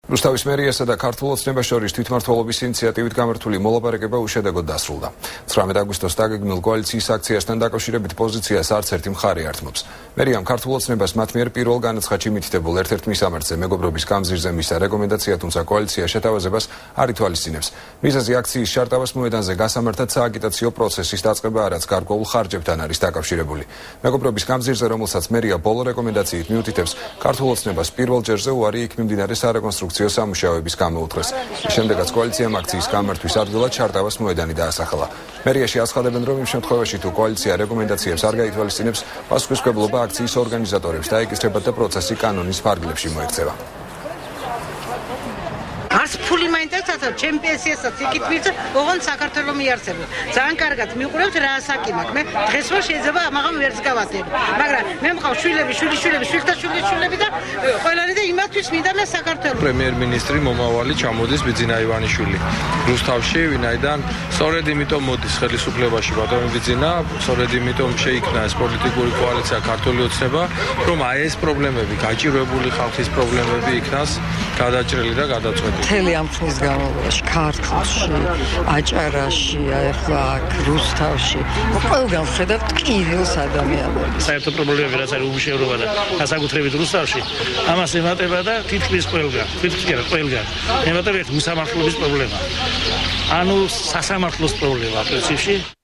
რუსთავის მერიასა და ქართულ ოცნებას შორის თვითმმართველობის ინიციატივით გამართული მოლაპარაკება უშედეგოდ დასრულდა. 19 აგვისტოს დაგეგმილ კოალიციის აქციასთან დაკავშირებით პოზიციას არც ერთი მხარე არ თმობს. მერიამ ქართულ ოცნებას მათ მიერ პირველ განაცხადში მითითებულ ერთ-ერთ მისამართზე მეგობრობის გამზირზე მისცა რეკომენდაცია, თუმცა კოალიცია შეთავაზებას არ ითვალისწინებს. მიზეზი აქციის შარტავას მოედანზე გასამართად სააგიტაციო პროცესის დაწყება არაც გარკვეულ ხარჯებთან არის დაკავშირებული. მეგობრობის გამზირზე, რომელსაც მერია ბოლო რეკომენდაციით მიუთითებს, ქართულ ოცნებას პირველ ჯერზე უარი იქ მიმდინარე სარეკონსტრუქციო სამუშაოების გამოუთხრეს. შემდეგაც კოალიციამ აქციის გამართვის ადგილად შარტავას მოედანი დაასახელა. მერიაში აცხადებენ, რომ იმ შემთხვევაში თუ კოალიცია რეკომენდაციებს არ გაითვალისწინებს, პასუხისმგებლობა აქციის ორგანიზატორებს დაეკისრება და პროცესი კანონის ფარგლებში მოექცევა. არც ფული მაინტერესებს, ჩემი პენსიასაც იქით მივიწევ, ოღონდ საქართველოს მიარსებო. ძალიან კარგად მიყურებთ რა ასაკიმაკ. მე დღეს რო შეიძლება ამაღამ ვერც გავატირო. მაგრამ მე მყავს შვილები, შვილთა შვილები და ყველანი და იმათთვის მინდა მე საქართველოს. პრემიერ-მინისტრი მომავალი ჩამოდის ბიძინა ივანიშვილი რუსთავში, ვინაიდან სწორედ იმიტომ მოდის ხელისუფლებაში ბატონი ბიძინა, სწორედ იმიტომ შეიქმნა ეს პოლიტიკური კოალიცია ქართული ოცნება, რომ აი ეს პრობლემები, გაჭირვებული ხალხის პრობლემები იქნას გადაჭრილი და გადაწყვეტილი. მთელი ამ ხნის განმავლობაში ქართლში, აჭარაში, ახლა აქ რუსთავში ყველგან ვხედავთ კივილს ადამიანებს. საერთო პრობლემები რაც არის უმუშევრობა და განსაკუთრებით რუსთავში, ამას ემატება და თითქმის ყველგან. ემატება უსამართლობის პრობლემა. ანუ სასამართლოს პრობლემა პრინციპში.